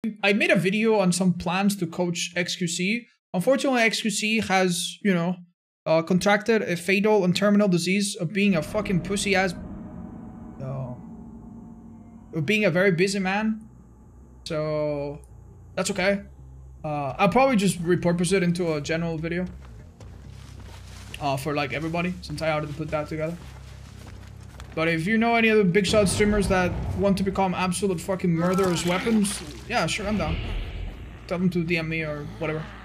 I made a video on some plans to coach xQc. Unfortunately, xQc has, you know, contracted a fatal and terminal disease of being a fucking pussy ass, of being a very busy man. So that's okay. I'll probably just repurpose it into a general video for like everybody, since I already put that together. But if you know any other big shot streamers that want to become absolute fucking murderous weapons, yeah, sure, I'm down. Tell them to DM me or whatever.